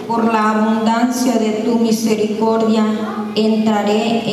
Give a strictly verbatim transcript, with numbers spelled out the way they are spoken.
por la abundancia de tu misericordia, entraré en